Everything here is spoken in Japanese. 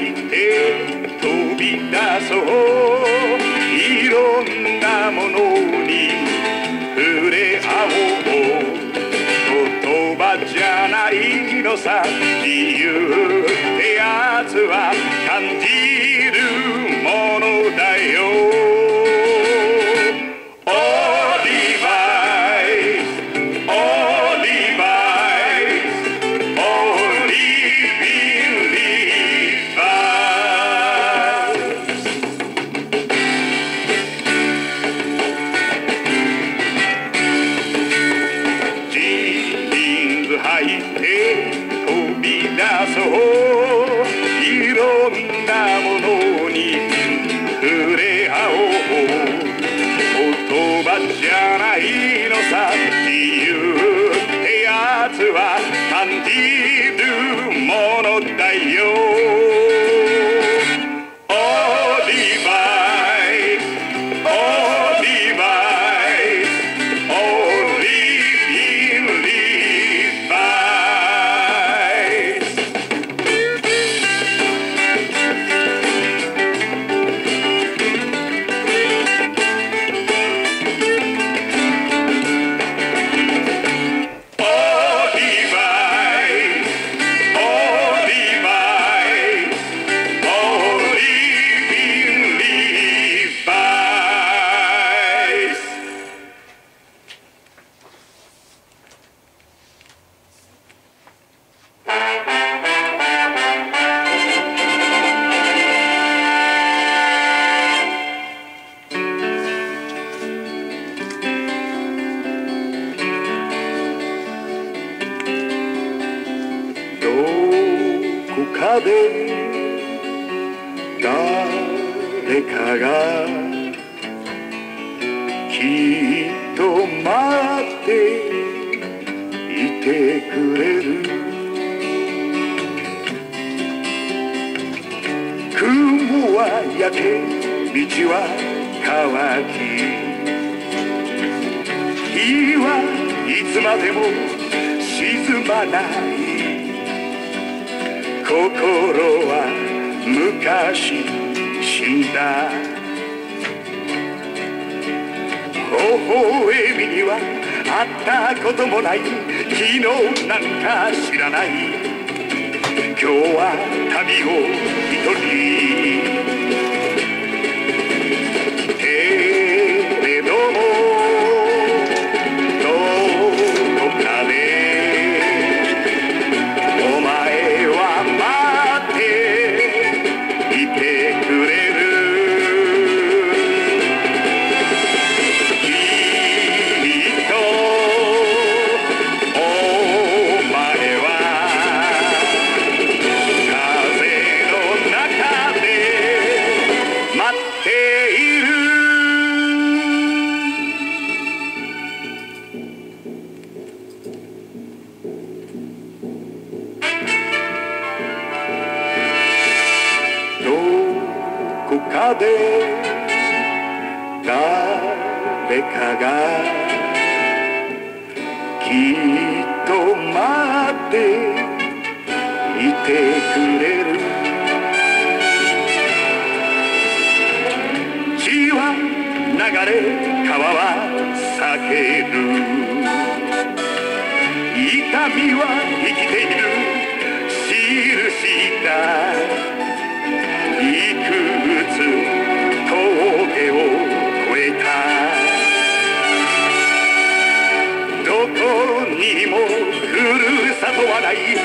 いて飛び出そう。いろんなものに触れ合おう。言葉じゃないのさ、自由ってやつは感じるものだよ。いろんなものに触れ合おう。言葉じゃないのさ、自由ってやつは感じるものだよ。誰かがきっと待っていてくれる。雲は焼け、道は乾き、日はいつまでも沈まない。心は昔死んだ。微笑みには会ったこともない。昨日なんか知らない。今日は旅を一人。けれどもどこかでお前は待っていてくれる。で誰かがきっと待っていてくれる。血は流れ川は避ける。痛みは生きている印だ。いくつ峠を越えた。どこにもふるさとはない。